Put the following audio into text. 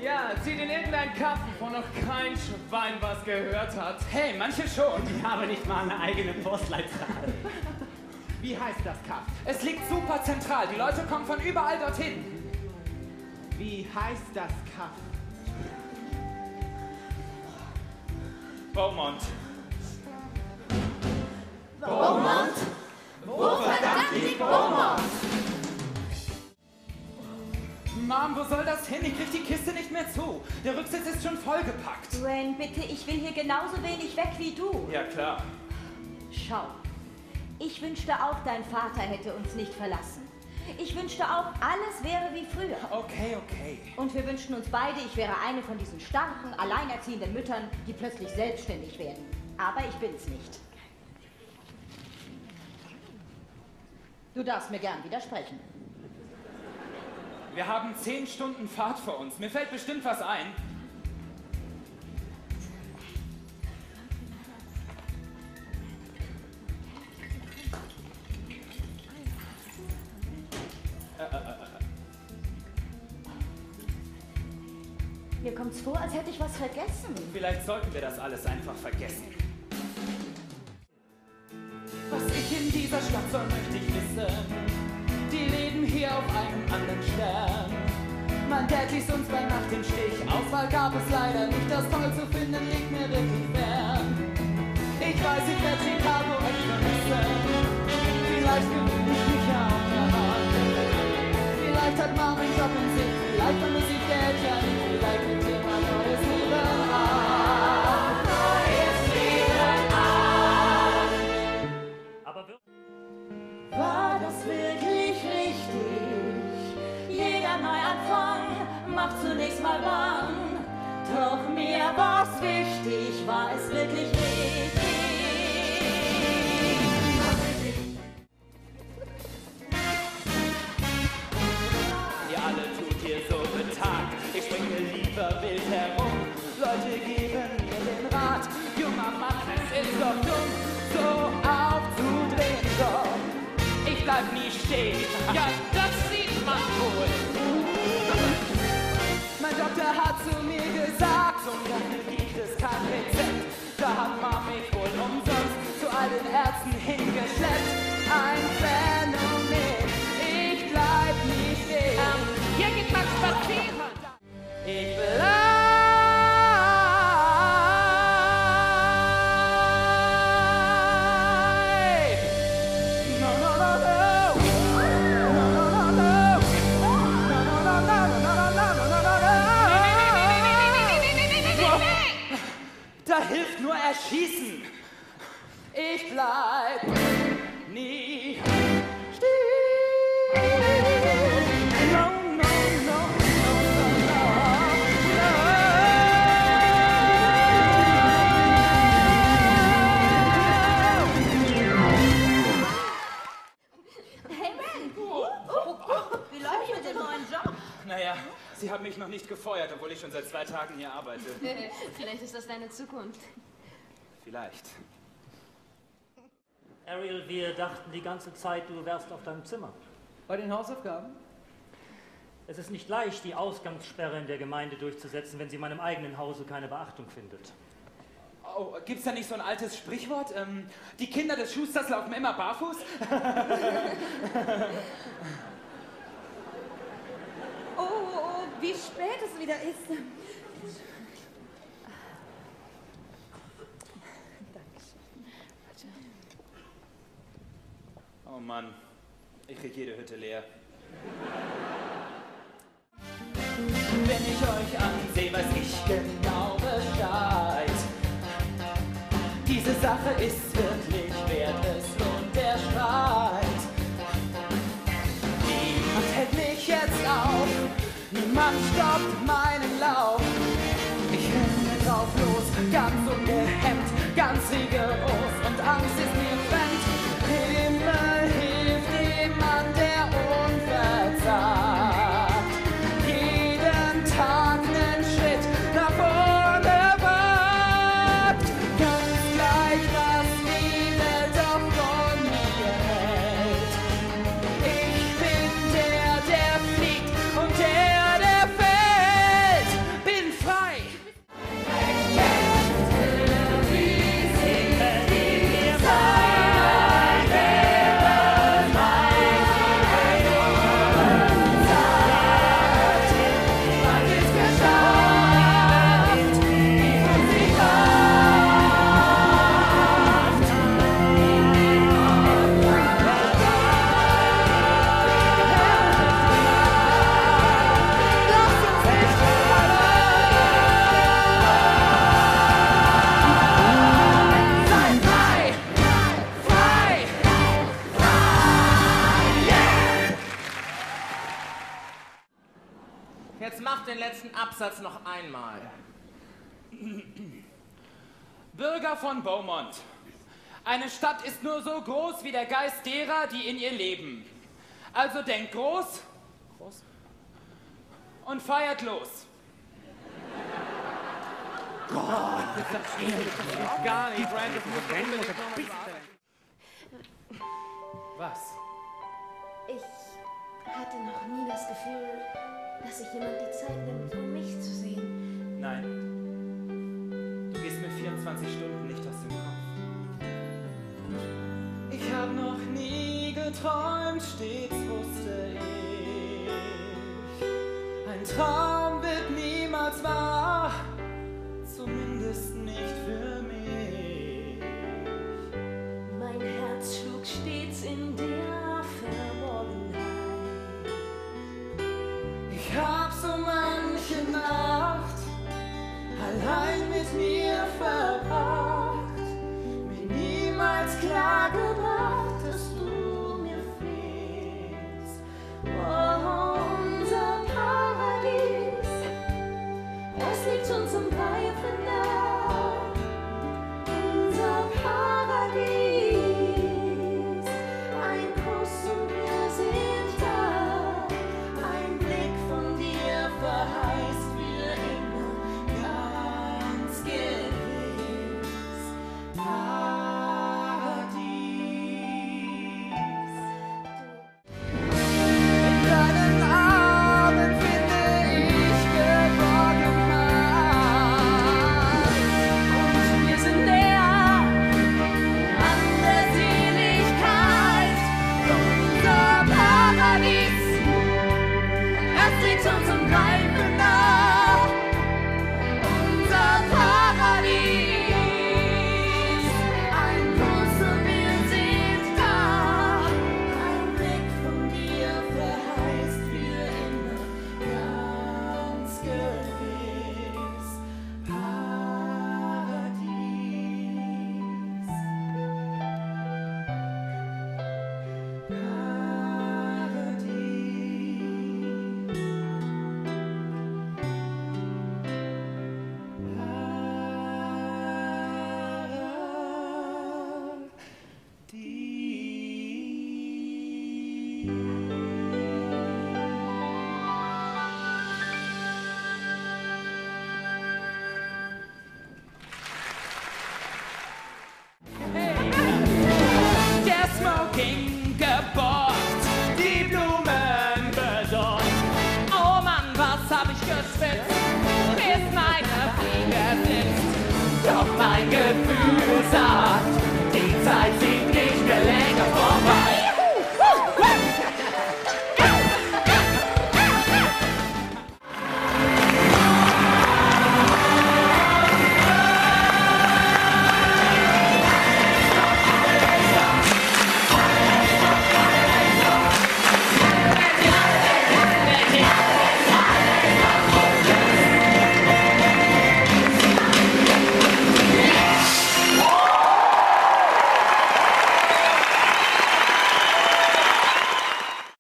Ja, zieht in irgendein Kaff, wo noch kein Schwein was gehört hat. Hey, manche schon. Die haben nicht mal eine eigene Postleitzahl. Wie heißt das Kaff? Es liegt super zentral. Die Leute kommen von überall dorthin. Wie heißt das Kaff? Beaumont. Beaumont? Wo verdammt liegt Beaumont? Mom, wo soll das hin? Ich krieg die Kiste nicht mehr zu. Der Rücksitz ist schon vollgepackt. Wayne, bitte, ich will hier genauso wenig weg wie du. Ja, klar. Schau, ich wünschte auch, dein Vater hätte uns nicht verlassen. Ich wünschte auch, alles wäre wie früher. Okay, okay. Und wir wünschten uns beide, ich wäre eine von diesen starken, alleinerziehenden Müttern, die plötzlich selbstständig werden. Aber ich bin's nicht. Du darfst mir gern widersprechen. Wir haben 10 Stunden Fahrt vor uns. Mir fällt bestimmt was ein. Mir kommt's vor, als hätte ich was vergessen. Vielleicht sollten wir das alles einfach vergessen. Was ich in dieser Stadt soll, möchte ich wissen. Die leben hier auf einem anderen Stern. Mein Dad ließ uns bei Nacht den Stich. Auswahl gab es leider nicht. Das toll zu finden liegt mir wirklich fern. Ich weiß, ich werde Chicago echt vermissen. Vielleicht gewöhne ich mich ja auf der Hand. Vielleicht hat Mom einen Job in Sicht. Vielleicht vermisse ich Geld ja nicht. Vielleicht gibt hier mein neues Leben an. Neues Leben an. Aber War das wirklich richtig? Jeder Neuanfang macht zunächst mal bang. Doch mir war's wichtig, war es wirklich richtig? Ihr alle tut hier so betagt. Ich springe lieber wild herum. Leute geben mir den Rat. Junger Mann, es ist doch dumm, so aufzudrehen. Doch ich bleib nie stehen. Ja, das sieht man wohl. Mein Doktor hat zu mir gesagt, und dafür gibt es kein Rezept. Da hat man mich wohl umsonst zu all den Ärzten hingeschleppt. Ein Phänomen, ich bleib nie stehen. Hier geht man spazieren. Ich bleib. No, no, no, no. No, no, no, no. No, no, no, no, no, no, no, no, no, no. Da hilft nur Erschießen. Ich bleib nie stehen. No, no, no, Hey, Ben! Wie läuft mit dem neuen Job? Naja, sie haben mich noch nicht gefeuert, obwohl ich schon seit 2 Tagen hier arbeite. Vielleicht ist das deine Zukunft. Vielleicht. Ariel, wir dachten die ganze Zeit, du wärst auf deinem Zimmer. Bei den Hausaufgaben? Es ist nicht leicht, die Ausgangssperre in der Gemeinde durchzusetzen, wenn sie in meinem eigenen Hause keine Beachtung findet. Oh, gibt's da nicht so ein altes Sprichwort? Die Kinder des Schusters laufen immer barfuß? Oh, wie spät es wieder ist. Oh Mann, ich krieg jede Hütte leer. Wenn ich euch ansehe, weiß ich genau Bescheid. Diese Sache ist wirklich wert, es lohnt der Streit. Niemand hält mich jetzt auf, niemand stoppt meinen Lauf. Ich renne drauf los, ganz ungehemmt, ganz rigoros, und Angst ist mir fremd. Himmel hilft dem Mann, der unverzagt jeden Tag nen Schritt nach vorne wagt. Ganz gleich, was die Welt auch von mir hält. Ich bin der, der fliegt, und der, der fällt. letzten Absatz noch einmal. Bürger von Beaumont. Eine Stadt ist nur so groß wie der Geist derer, die in ihr leben. Also denkt groß und feiert los. Gar nicht, Brand, das muss Was? Ich hatte noch nie das Gefühl, dass sich jemand die Zeit nimmt, um mich zu sehen. Nein. Du gehst mir 24 Stunden nicht aus dem Kopf. Ich hab noch nie geträumt, stets wusste ich. Ein Traum wird niemals wahr, zumindest nicht für mich. Mein Herz schlug stets in der Verborgenheit. Ich hab so manche Nacht allein mit mir verbracht, mir niemals klar gemacht, dass du mir fehlst. Oh, unser Paradies, es liegt uns im Greifen nah. Unser Paradies, ein Kuss und wir sind da. Ein Blick von dir verheißt für immer ganz gewiss Paradies. In deinen Armen finde ich Geborgenheit. Und wir sind näher an der Seligkeit. Unser Paradies, Es liegt uns im Greifen nah. unser Paradies. Ein Kuss und wir sind da. Ein Blick von dir verheißt für immer Ganz gewiss Paradies. Der Smoking geborgt, die Blumen besorgt. Oh Mann, was hab ich geschwitzt, bis meine Fliege sitzt. Doch mein Gefühl sagt,